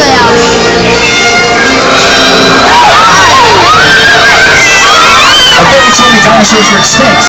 呀？ I bet you told me dinosaurs were extinct.